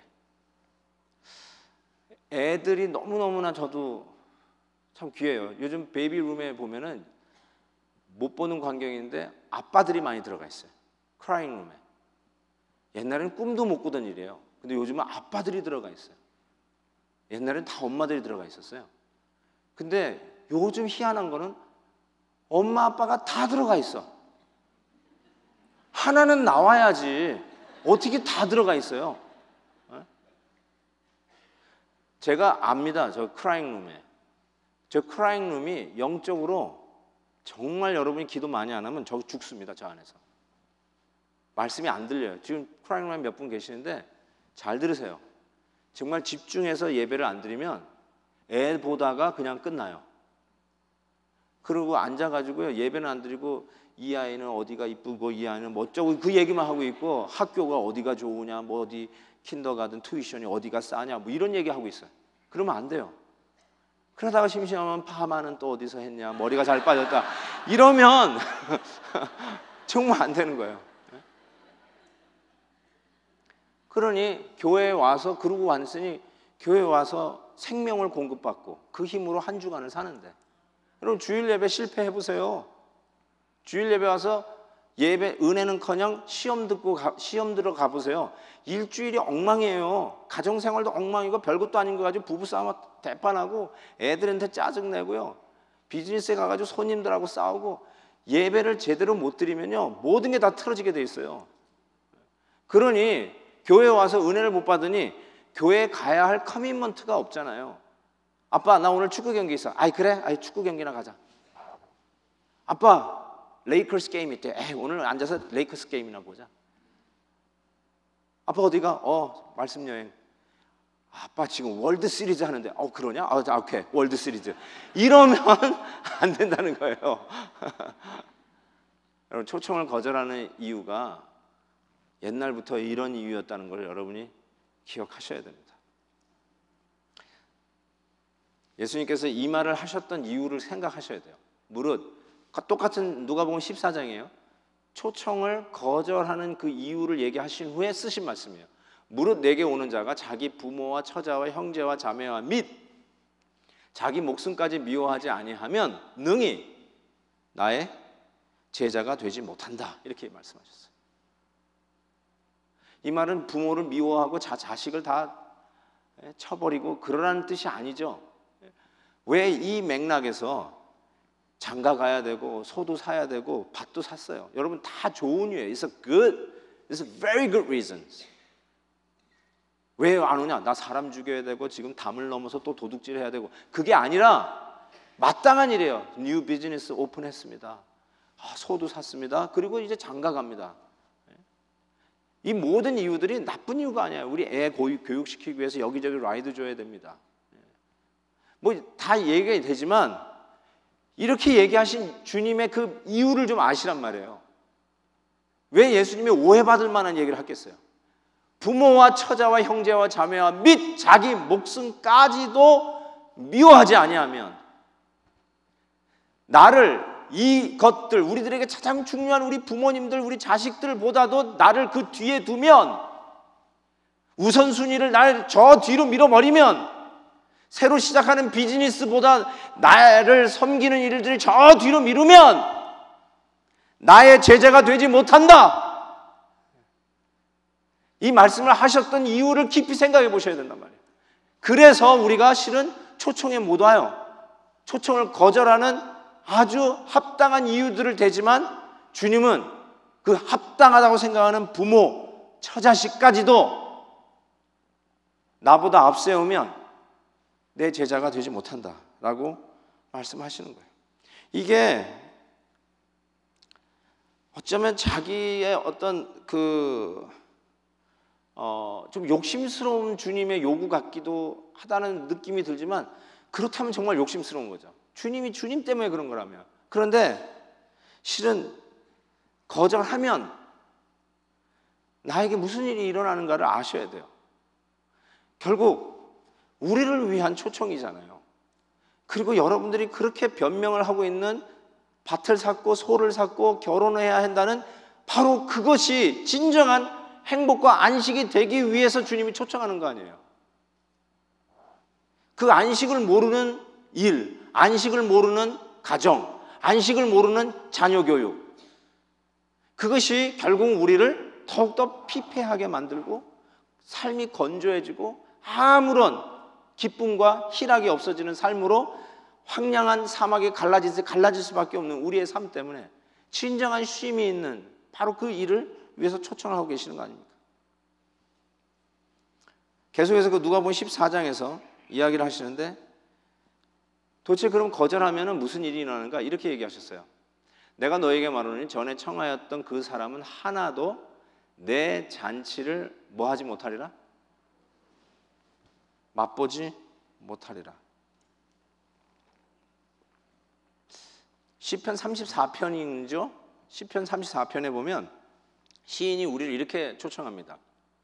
A: 애들이 너무너무나 저도 참 귀해요. 요즘 베이비룸에 보면은 못 보는 광경인데 아빠들이 많이 들어가 있어요. 크라잉룸에. 옛날에는 꿈도 못 꾸던 일이에요. 근데 요즘은 아빠들이 들어가 있어요. 옛날에는 다 엄마들이 들어가 있었어요. 근데 요즘 희한한 거는 엄마 아빠가 다 들어가 있어. 하나는 나와야지. 어떻게 다 들어가 있어요? 제가 압니다. 저 크라잉룸에. 저 크라잉룸이 영적으로 정말 여러분이 기도 많이 안 하면 저 죽습니다. 저 안에서. 말씀이 안 들려요. 지금 크라잉룸에 몇 분 계시는데 잘 들으세요. 정말 집중해서 예배를 안 드리면 애 보다가 그냥 끝나요. 그리고 앉아가지고요. 예배는 안 드리고 이 아이는 어디가 이쁘고 이 아이는 뭐 어쩌고 그 얘기만 하고 있고 학교가 어디가 좋으냐 뭐 어디 킨더가든 투이션이 어디가 싸냐 뭐 이런 얘기하고 있어요. 그러면 안 돼요. 그러다가 심심하면 파마는 또 어디서 했냐 머리가 잘 빠졌다 이러면 정말 안 되는 거예요. 그러니 교회에 와서 그러고 왔으니 교회에 와서 생명을 공급받고 그 힘으로 한 주간을 사는데 여러분 주일 예배 실패해 보세요. 주일 예배 와서 예배 은혜는커녕 시험 듣고 가, 시험 들어 가보세요. 일주일이 엉망이에요. 가정생활도 엉망이고 별것도 아닌 거 가지고 부부싸움 대판하고 애들한테 짜증내고요. 비즈니스에 가가지고 손님들하고 싸우고 예배를 제대로 못 드리면요 모든 게 다 틀어지게 돼 있어요. 그러니 교회에 와서 은혜를 못 받으니 교회에 가야 할 커미먼트가 없잖아요. 아빠 나 오늘 축구 경기 있어. 아이 그래? 아이 축구 경기나 가자. 아빠 레이커스 게임 있대. 에이 오늘 앉아서 레이커스 게임이나 보자. 아빠 어디가? 어 말씀 여행. 아빠 지금 월드 시리즈 하는데. 어 그러냐? 아 오케이 월드 시리즈. 이러면 안 된다는 거예요. 여러분 초청을 거절하는 이유가 옛날부터 이런 이유였다는 걸 여러분이 기억하셔야 됩니다. 예수님께서 이 말을 하셨던 이유를 생각하셔야 돼요. 무릇 똑같은 누가복음 십사 장이에요. 초청을 거절하는 그 이유를 얘기하신 후에 쓰신 말씀이에요. 무릇 내게 오는 자가 자기 부모와 처자와 형제와 자매와 및 자기 목숨까지 미워하지 아니하면 능히 나의 제자가 되지 못한다. 이렇게 말씀하셨어요. 이 말은 부모를 미워하고 자, 자식을 다 쳐버리고 그러라는 뜻이 아니죠. 왜 이 맥락에서 장가 가야 되고 소도 사야 되고 밭도 샀어요. 여러분 다 좋은 이유예요. It's a good, it's a very good reasons. 왜 안 오냐? 나 사람 죽여야 되고 지금 담을 넘어서 또 도둑질 해야 되고 그게 아니라 마땅한 일이에요. 뉴 비즈니스 오픈했습니다. 아, 소도 샀습니다. 그리고 이제 장가 갑니다. 이 모든 이유들이 나쁜 이유가 아니에요. 우리 애 교육시키기 위해서 여기저기 라이드 줘야 됩니다. 뭐 다 얘기가 되지만 이렇게 얘기하신 주님의 그 이유를 좀 아시란 말이에요. 왜 예수님이 오해받을 만한 얘기를 하겠어요? 부모와 처자와 형제와 자매와 및 자기 목숨까지도 미워하지 아니하면 나를 이것들 우리들에게 가장 중요한 우리 부모님들 우리 자식들보다도 나를 그 뒤에 두면 우선순위를 나를 저 뒤로 밀어버리면 새로 시작하는 비즈니스보다 나를 섬기는 일들을 저 뒤로 미루면 나의 제자가 되지 못한다. 이 말씀을 하셨던 이유를 깊이 생각해 보셔야 된단 말이에요. 그래서 우리가 실은 초청에 못 와요. 초청을 거절하는 아주 합당한 이유들을 대지만 주님은 그 합당하다고 생각하는 부모, 처자식까지도 나보다 앞세우면 내 제자가 되지 못한다라고 말씀하시는 거예요. 이게 어쩌면 자기의 어떤 그 어, 좀 욕심스러운 주님의 요구 같기도 하다는 느낌이 들지만 그렇다면 정말 욕심스러운 거죠. 주님이 주님 때문에 그런 거라면. 그런데 실은 거절하면 나에게 무슨 일이 일어나는가를 아셔야 돼요. 결국 우리를 위한 초청이잖아요. 그리고 여러분들이 그렇게 변명을 하고 있는 밭을 샀고 소를 샀고 결혼을 해야 한다는 바로 그것이 진정한 행복과 안식이 되기 위해서 주님이 초청하는 거 아니에요. 그 안식을 모르는 일, 안식을 모르는 가정, 안식을 모르는 자녀 교육, 그것이 결국 우리를 더욱더 피폐하게 만들고 삶이 건조해지고 아무런 기쁨과 희락이 없어지는 삶으로 황량한 사막에 갈라질, 갈라질 수밖에 없는 우리의 삶 때문에 진정한 쉼이 있는 바로 그 일을 위해서 초청을 하고 계시는 거 아닙니까? 계속해서 그 누가복음 십사 장에서 이야기를 하시는데 도대체 그럼 거절하면 무슨 일이 일어나는가? 이렇게 얘기하셨어요. 내가 너에게 말하노니 전에 청하였던 그 사람은 하나도 내 잔치를 뭐 하지 못하리라? 맛보지 못하리라. 시편 삼십사 편이죠? 시편 삼십사 편에 보면 시인이 우리를 이렇게 초청합니다.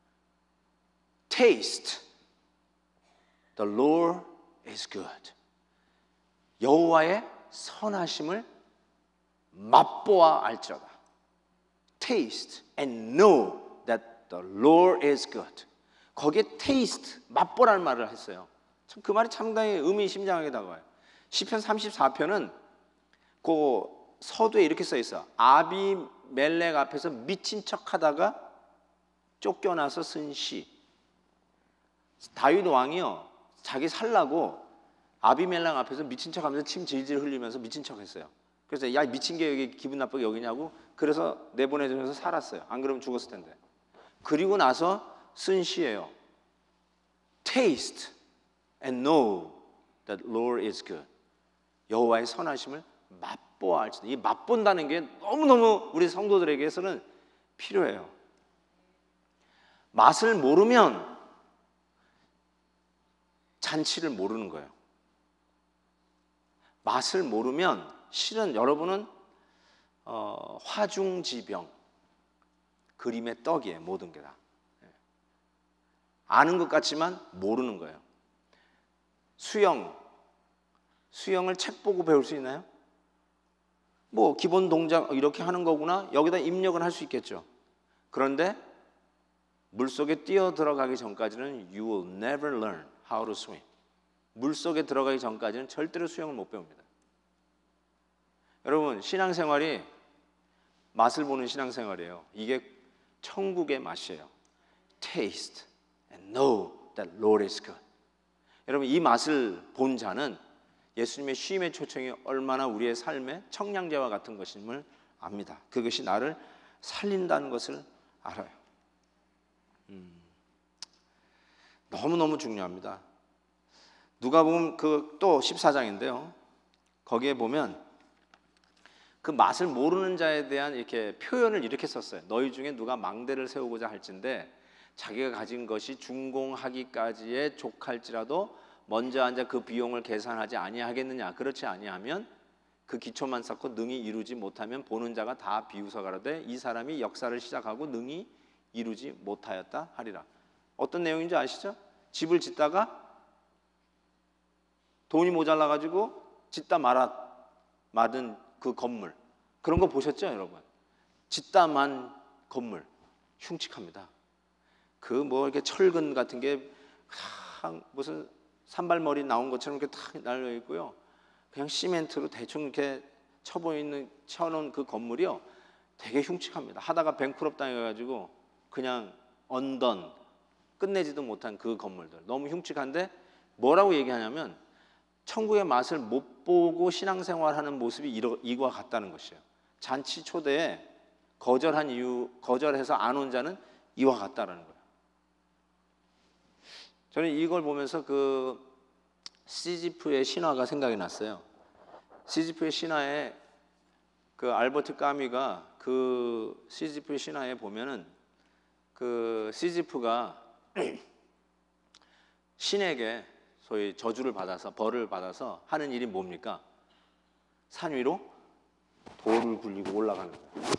A: Taste, the Lord is good. 여호와의 선하심을 맛보아 알지어다. Taste and know that the Lord is good. 거기에 taste, 맛보라는 말을 했어요. 참, 그 말이 상당히 의미심장하게 다가와요. 시편 삼십사 편은 그 서두에 이렇게 써 있어. 아비멜렉 앞에서 미친 척하다가 쫓겨나서 쓴 시. 다윗 왕이요, 자기 살라고 아비멜렉 앞에서 미친 척하면서 침 질질 흘리면서 미친 척했어요. 그래서 야, 미친 게 여기 기분 나쁘게 여기냐고. 그래서 내보내주면서 살았어요. 안 그러면 죽었을 텐데. 그리고 나서 쓴 시예요. Taste and know that Lord is good. 여호와의 선하심을 맛보아 알지어다. 이 맛본다는 게 너무너무 우리 성도들에게서는 필요해요. 맛을 모르면 잔치를 모르는 거예요. 맛을 모르면 실은 여러분은 어, 화중지병, 그림의 떡이에요. 모든 게 다. 아는 것 같지만 모르는 거예요. 수영, 수영을 책 보고 배울 수 있나요? 뭐 기본 동작 이렇게 하는 거구나, 여기다 입력은 할 수 있겠죠. 그런데 물속에 뛰어 들어가기 전까지는 You will never learn how to swim. 물속에 들어가기 전까지는 절대로 수영을 못 배웁니다. 여러분, 신앙생활이 맛을 보는 신앙생활이에요. 이게 천국의 맛이에요. Taste and know that Lord is good. 여러분, 이 맛을 본 자는 예수님의 쉼의 초청이 얼마나 우리의 삶의 청량제와 같은 것임을 압니다. 그것이 나를 살린다는 것을 알아요. 음, 너무너무 중요합니다. 누가복음 그 또 십사 장인데요. 거기에 보면 그 맛을 모르는 자에 대한 이렇게 표현을 이렇게 썼어요. 너희 중에 누가 망대를 세우고자 할진대 자기가 가진 것이 준공하기까지에 족할지라도 먼저 앉아 그 비용을 계산하지 아니하겠느냐. 그렇지 아니하면 그 기초만 쌓고 능히 이루지 못하면 보는 자가 다 비웃어가라되 이 사람이 역사를 시작하고 능히 이루지 못하였다 하리라. 어떤 내용인지 아시죠? 집을 짓다가 돈이 모자라가지고 짓다 말아 맞은 그 건물, 그런 거 보셨죠, 여러분? 짓다만 건물 흉측합니다. 그 뭐 이렇게 철근 같은 게 무슨 산발머리 나온 것처럼 이렇게 탁 날려 있고요. 그냥 시멘트로 대충 이렇게 쳐보이는 쳐놓은 그 건물이요, 되게 흉측합니다. 하다가 뱅크럽 당해가지고 그냥 언던 끝내지도 못한 그 건물들 너무 흉측한데 뭐라고 얘기하냐면 천국의 맛을 못 보고 신앙생활하는 모습이 이러, 이와 같다는 것이에요. 잔치 초대에 거절한 이유, 거절해서 안 온 자는 이와 같다라는 거예요. 저는 이걸 보면서 그 시지프의 신화가 생각이 났어요. 시지프의 신화에 그 알버트 까미가 그 시지프의 신화에 보면은 그 그 시지프가 신에게 소위 저주를 받아서 벌을 받아서 하는 일이 뭡니까? 산 위로 돌을 굴리고 올라가는 거예요.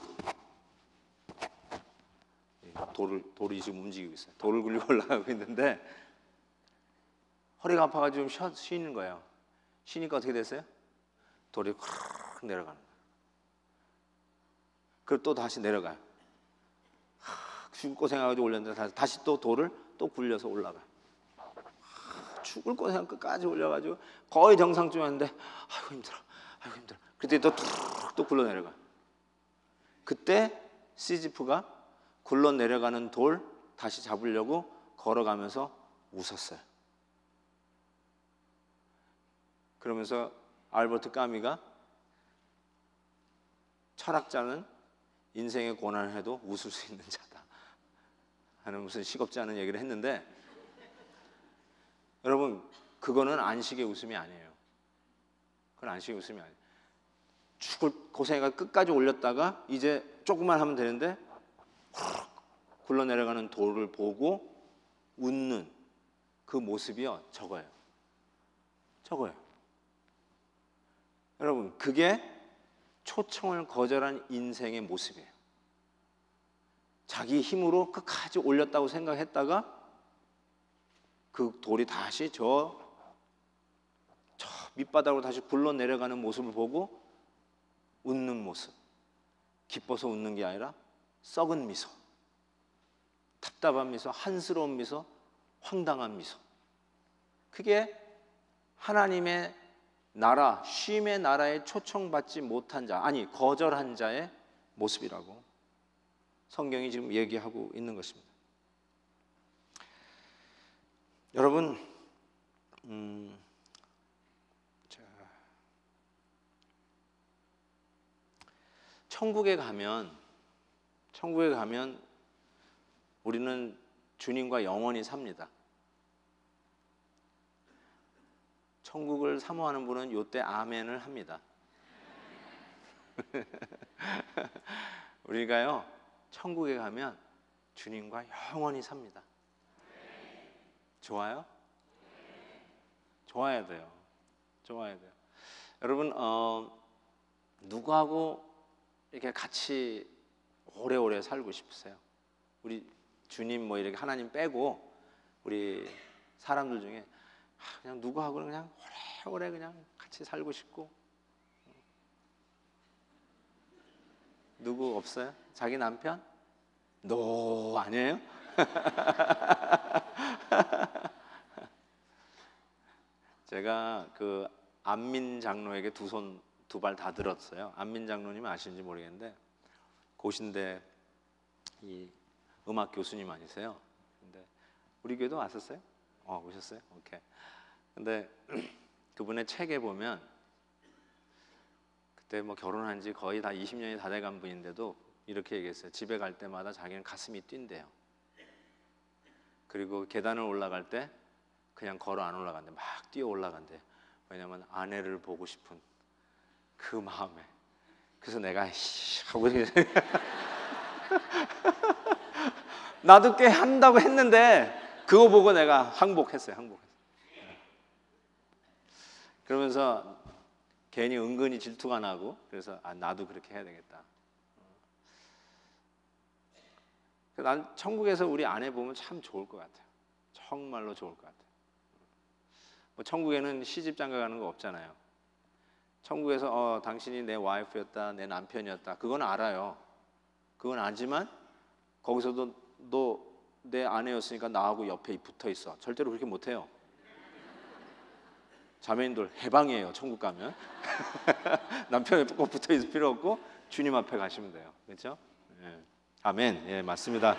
A: 돌을, 돌이 지금 움직이고 있어요. 돌을 굴리고 올라가고 있는데 허리가 아파가지고 쉬, 쉬는 거예요. 쉬니까 어떻게 됐어요? 돌이 확 내려가는 거예요. 그리고 또 다시 내려가요. 죽을 고생해가지고 올렸는데 다시, 다시 또 돌을 또 굴려서 올라가요. 죽을 고생 끝까지 올려가지고 거의 정상쯤 왔는데 아이고 힘들어, 아이고 힘들어. 그때 또 툭 또 굴러 내려가요. 그때 시지프가 굴러 내려가는 돌 다시 잡으려고 걸어가면서 웃었어요. 그러면서 알버트 까미가 철학자는 인생의 고난을 해도 웃을 수 있는 자다 하는 무슨 시겁지 않은 얘기를 했는데, 여러분 그거는 안식의 웃음이 아니에요. 그건 안식의 웃음이 아니에요. 죽을 고생해가 끝까지 올렸다가 이제 조금만 하면 되는데 굴러 내려가는 돌을 보고 웃는 그 모습이요, 저거예요. 저거예요. 여러분 그게 초청을 거절한 인생의 모습이에요. 자기 힘으로 끝까지 올렸다고 생각했다가 그 돌이 다시 저, 저 밑바닥으로 다시 굴러 내려가는 모습을 보고 웃는 모습. 기뻐서 웃는 게 아니라 썩은 미소, 답답한 미소, 한스러운 미소, 황당한 미소. 그게 하나님의 나라, 쉼의 나라에 초청받지 못한 자, 아니 거절한 자의 모습이라고 성경이 지금 얘기하고 있는 것입니다. 여러분, 음, 자, 천국에 가면, 천국에 가면 우리는 주님과 영원히 삽니다. 천국을 사모하는 분은 요때 아멘을 합니다. 우리가요, 천국에 가면 주님과 영원히 삽니다. 좋아요? 좋아야 돼요. 좋아야 돼요. 여러분, 어, 누구하고 이렇게 같이 오래오래 살고 싶으세요? 우리 주님 뭐 이렇게 하나님 빼고 우리 사람들 중에 그냥 누구하고는 그냥 오래오래 그냥 같이 살고 싶고, 누구 없어요? 자기 남편? 노 아니에요? 제가 그 안민 장로에게 두 손 두 발 다 들었어요. 안민 장로님 아시는지 모르겠는데 고신대 이 음악 교수님 아니세요? 근데 우리 교회도 왔었어요? 어, 오셨어요? 오케이. 근데 그분의 책에 보면 그때 뭐 결혼한 지 거의 다 이십 년이 다 돼간 분인데도 이렇게 얘기했어요. 집에 갈 때마다 자기는 가슴이 뛴대요. 그리고 계단을 올라갈 때 그냥 걸어 안 올라간대. 막 뛰어 올라간대. 왜냐면 아내를 보고 싶은 그 마음에. 그래서 내가 하고 나도 꽤 한다고 했는데 그거 보고 내가 항복했어요. 항복했어요. 그러면서 괜히 은근히 질투가 나고, 그래서 아, 나도 그렇게 해야 되겠다. 난 천국에서 우리 아내 보면 참 좋을 것 같아요. 정말로 좋을 것 같아요. 뭐 천국에는 시집 장가 가는 거 없잖아요. 천국에서 어, 당신이 내 와이프였다, 내 남편이었다, 그건 알아요. 그건 알지만 거기서도 너 내 아내였으니까 나하고 옆에 붙어 있어. 절대로 그렇게 못해요. 자매님들 해방이에요. 천국 가면 남편에 꼭 붙어 있을 필요 없고 주님 앞에 가시면 돼요. 그렇죠? 예. 아멘. 예, 맞습니다.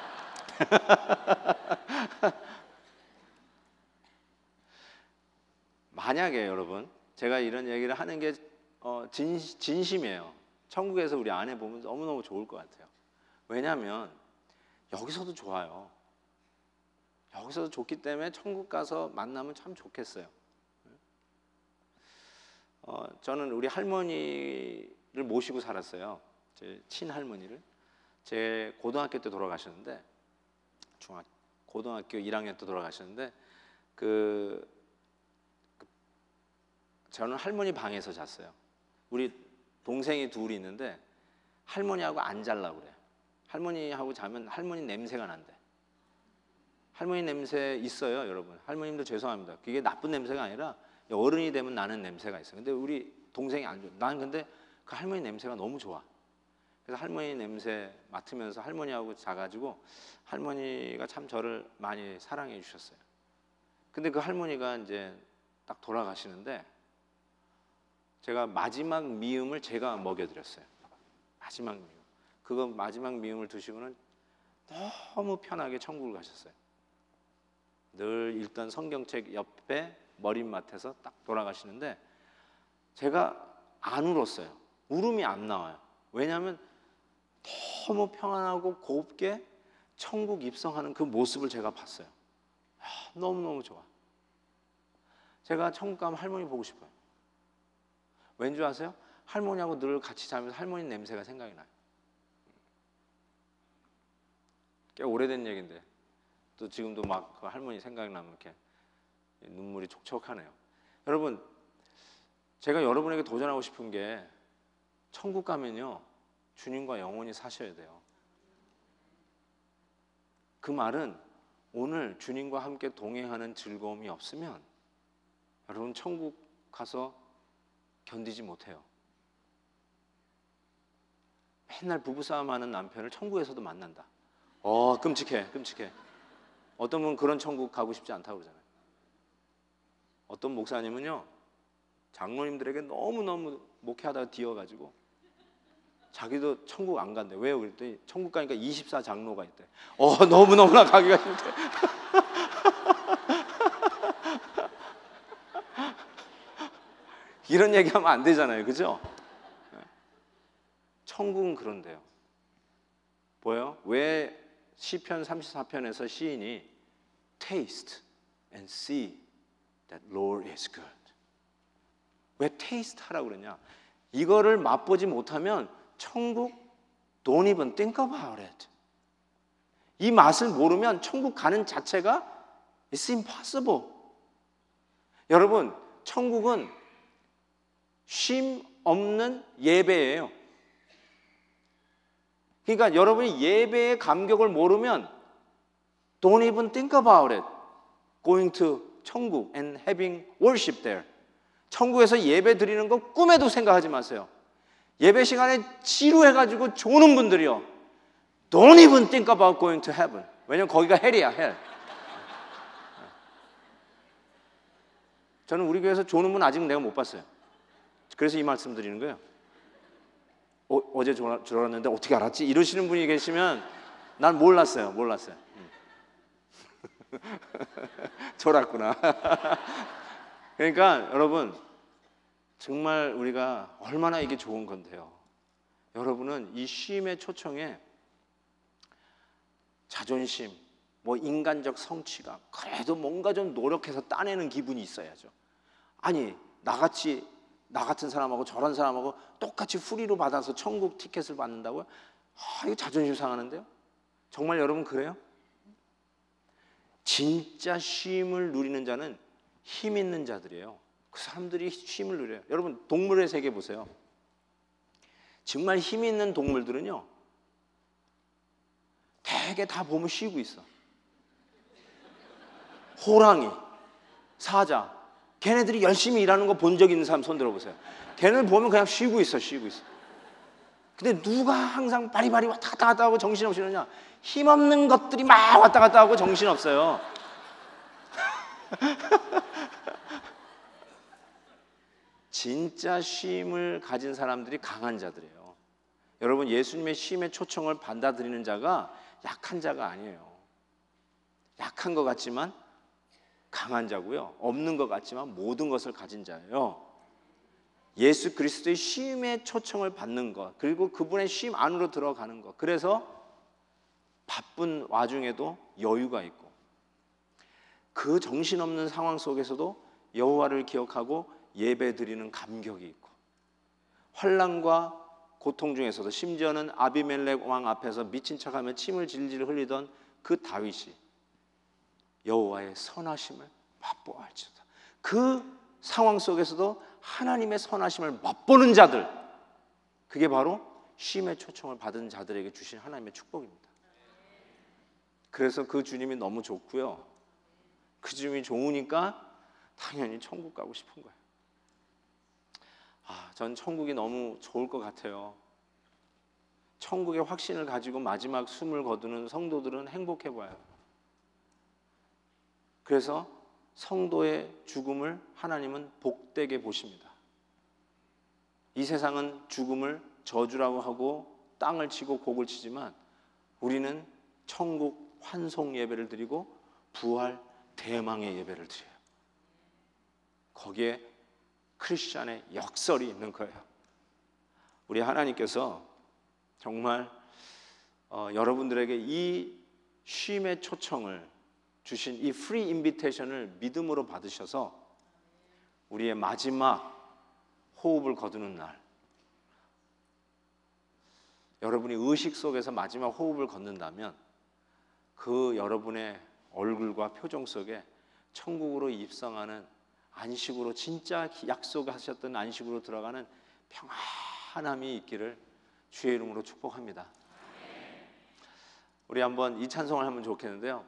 A: 만약에 여러분, 제가 이런 얘기를 하는 게 어, 진, 진심이에요. 천국에서 우리 아내 보면 너무너무 좋을 것 같아요. 왜냐하면 여기서도 좋아요. 여기서도 좋기 때문에 천국 가서 만나면 참 좋겠어요. 어, 저는 우리 할머니를 모시고 살았어요. 제 친할머니를. 제 고등학교 때 돌아가셨는데 중학 고등학교 일 학년 때 돌아가셨는데 그, 그 저는 할머니 방에서 잤어요. 우리 동생이 둘이 있는데 할머니하고 안 자려고 그래요. 할머니하고 자면 할머니 냄새가 난대. 할머니 냄새 있어요, 여러분. 할머님도 죄송합니다. 그게 나쁜 냄새가 아니라 어른이 되면 나는 냄새가 있어요. 근데 우리 동생이 안 좋아. 난 근데 그 할머니 냄새가 너무 좋아. 그래서 할머니 냄새 맡으면서 할머니하고 자가지고 할머니가 참 저를 많이 사랑해 주셨어요. 근데 그 할머니가 이제 딱 돌아가시는데 제가 마지막 미음을 제가 먹여드렸어요. 마지막 미음. 그거 마지막 미음을 드시고는 너무 편하게 천국을 가셨어요. 늘 읽던 성경책 옆에 머릿맡에서 딱 돌아가시는데 제가 안 울었어요. 울음이 안 나와요. 왜냐하면 너무 평안하고 곱게 천국 입성하는 그 모습을 제가 봤어요. 너무너무 좋아. 제가 천국 가면 할머니 보고 싶어요. 왠지 아세요? 할머니하고 늘 같이 자면서 할머니 냄새가 생각이 나요. 꽤 오래된 얘기인데 또 지금도 막 그 할머니 생각이 나면 이렇게 눈물이 촉촉하네요. 여러분, 제가 여러분에게 도전하고 싶은 게 천국 가면요 주님과 영원히 사셔야 돼요. 그 말은 오늘 주님과 함께 동행하는 즐거움이 없으면 여러분 천국 가서 견디지 못해요. 맨날 부부싸움하는 남편을 천국에서도 만난다. 어, 끔찍해, 끔찍해. 어떤 분은 그런 천국 가고 싶지 않다고 그러잖아요. 어떤 목사님은요 장로님들에게 너무너무 목회하다가 뒤어가지고 자기도 천국 안 간대. 왜요? 그랬더니 천국 가니까 이십사 장로가 있대. 어, 너무너무나 가기가 싫대. 이런 얘기하면 안 되잖아요, 그죠? 천국은 그런데요. 뭐예요? 왜 시편 삼십사 편에서 시인이 taste and see that Lord is good. 왜 taste 하라고 그러냐? 이거를 맛보지 못하면 천국 don't even think about it. 이 맛을 모르면 천국 가는 자체가 it's impossible. 여러분, 천국은 쉼 없는 예배예요. 그러니까 여러분이 예배의 감격을 모르면 don't even think about it. Going to 천국 and having worship there. 천국에서 예배 드리는 거 꿈에도 생각하지 마세요. 예배 시간에 지루해가지고 조는 분들이요. Don't even think about going to heaven. 왜냐면 거기가 헬이야, 헬. 저는 우리 교회에서 조는 분 아직 내가 못 봤어요. 그래서 이 말씀 드리는 거예요. 어, 어제 졸았는데 어떻게 알았지? 이러시는 분이 계시면 난 몰랐어요. 몰랐어요. 졸았구나. 그러니까 여러분 정말 우리가 얼마나 이게 좋은 건데요. 여러분은 이 쉼의 초청에 자존심, 뭐 인간적 성취감, 그래도 뭔가 좀 노력해서 따내는 기분이 있어야죠. 아니 나같이 나 같은 사람하고 저런 사람하고 똑같이 프리로 받아서 천국 티켓을 받는다고요? 아, 이거 자존심 상하는데요? 정말 여러분 그래요? 진짜 쉼을 누리는 자는 힘 있는 자들이에요. 그 사람들이 쉼을 누려요. 여러분 동물의 세계 보세요. 정말 힘 있는 동물들은요 되게 다 보면 쉬고 있어. 호랑이, 사자, 걔네들이 열심히 일하는 거 본 적 있는 사람 손 들어보세요. 걔네들 보면 그냥 쉬고 있어, 쉬고 있어. 근데 누가 항상 바리바리 왔다 갔다 갔다 하고 정신없이 그러냐? 힘없는 것들이 막 왔다 갔다 하고 정신없어요. 진짜 쉼을 가진 사람들이 강한 자들이에요. 여러분 예수님의 쉼의 초청을 받아들이는 자가 약한 자가 아니에요. 약한 것 같지만 강한 자고요. 없는 것 같지만 모든 것을 가진 자예요. 예수 그리스도의 쉼의 초청을 받는 것, 그리고 그분의 쉼 안으로 들어가는 것. 그래서 바쁜 와중에도 여유가 있고 그 정신없는 상황 속에서도 여호와를 기억하고 예배드리는 감격이 있고 환난과 고통 중에서도 심지어는 아비멜렉 왕 앞에서 미친 척하며 침을 질질 흘리던 그 다윗이 여호와의 선하심을 맛보아할지어다. 그 상황 속에서도 하나님의 선하심을 맛보는 자들, 그게 바로 쉼의 초청을 받은 자들에게 주신 하나님의 축복입니다. 그래서 그 주님이 너무 좋고요, 그 주님이 좋으니까 당연히 천국 가고 싶은 거예요. 아, 전 천국이 너무 좋을 것 같아요. 천국의 확신을 가지고 마지막 숨을 거두는 성도들은 행복해 보여요. 그래서 성도의 죽음을 하나님은 복되게 보십니다. 이 세상은 죽음을 저주라고 하고 땅을 치고 곡을 치지만 우리는 천국 환송 예배를 드리고 부활 대망의 예배를 드려요. 거기에 크리스찬의 역설이 있는 거예요. 우리 하나님께서 정말 어, 여러분들에게 이 쉼의 초청을 주신 이 프리 인비테이션을 믿음으로 받으셔서 우리의 마지막 호흡을 거두는 날, 여러분이 의식 속에서 마지막 호흡을 걷는다면 그 여러분의 얼굴과 표정 속에 천국으로 입성하는 안식으로, 진짜 약속하셨던 안식으로 들어가는 평안함이 있기를 주의 이름으로 축복합니다. 우리 한번 이 찬송을 하면 좋겠는데요,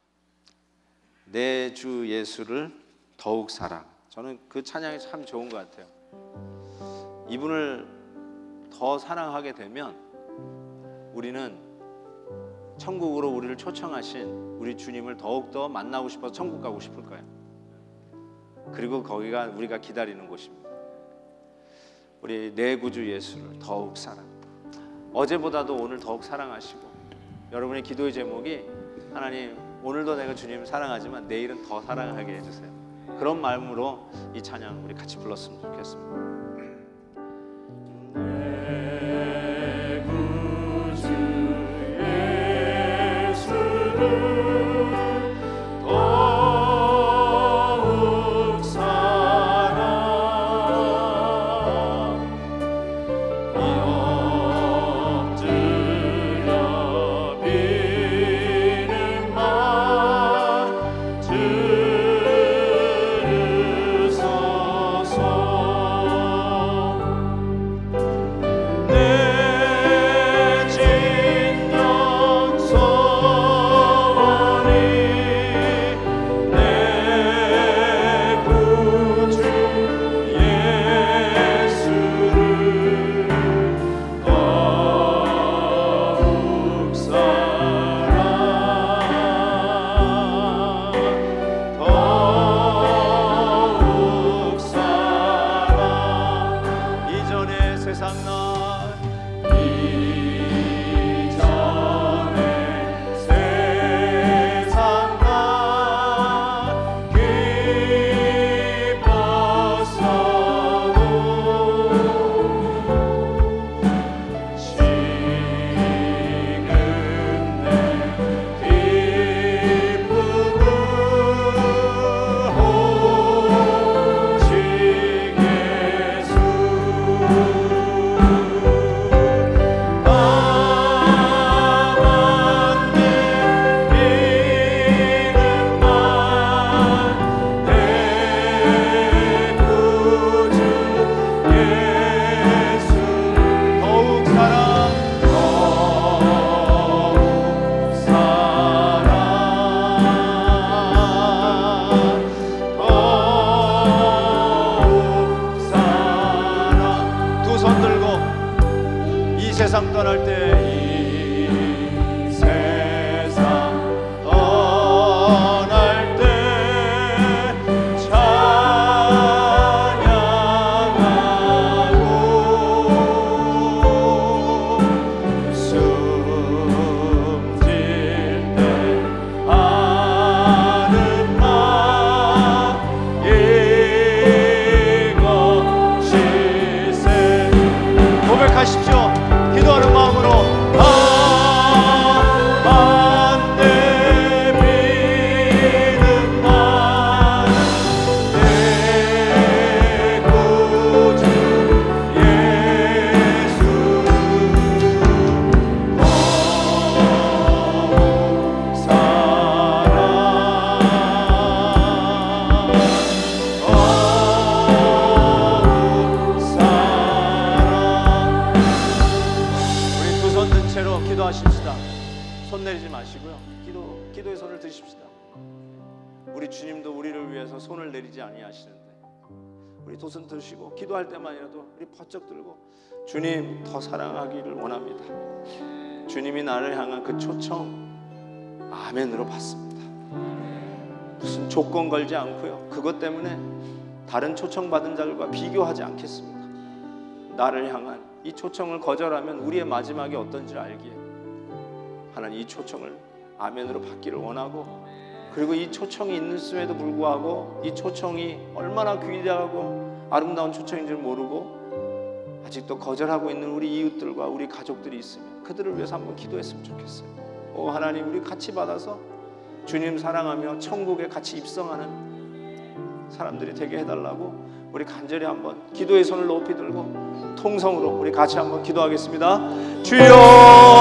A: 내 주 예수를 더욱 사랑. 저는 그 찬양이 참 좋은 것 같아요. 이분을 더 사랑하게 되면 우리는 천국으로 우리를 초청하신 우리 주님을 더욱더 만나고 싶어서 천국 가고 싶을 거예요. 그리고 거기가 우리가 기다리는 곳입니다. 우리 내 구주 예수를 더욱 사랑. 어제보다도 오늘 더욱 사랑하시고, 여러분의 기도의 제목이 하나님 오늘도 내가 주님 사랑하지만 내일은 더 사랑하게 해주세요. 그런 마음으로 이 찬양 우리 같이 불렀으면 좋겠습니다.
B: 내 구주 예수를 더욱 사랑, 엎드려 비는 말 세상 떠날 때 이 세상 떠날 때 찬양하고 숨질 때 하는 말 이것일세. 고백하십시오. 기도하는 마음으로
A: 주님도 우리를 위해서 손을 내리지 아니하시는데 우리 두 손 드시고 기도할 때만이라도 우리 번쩍 들고 주님 더 사랑하기를 원합니다. 주님이 나를 향한 그 초청 아멘으로 받습니다. 무슨 조건 걸지 않고요, 그것 때문에 다른 초청받은 자들과 비교하지 않겠습니다. 나를 향한 이 초청을 거절하면 우리의 마지막이 어떤지 알기에 하나님 이 초청을 아멘으로 받기를 원하고, 그리고 이 초청이 있음에도 불구하고 이 초청이 얼마나 귀하고 아름다운 초청인 줄 모르고 아직도 거절하고 있는 우리 이웃들과 우리 가족들이 있으면 그들을 위해서 한번 기도했으면 좋겠어요. 오 하나님, 우리 같이 받아서 주님 사랑하며 천국에 같이 입성하는 사람들이 되게 해달라고 우리 간절히 한번 기도의 손을 높이 들고 통성으로 우리 같이 한번 기도하겠습니다. 주여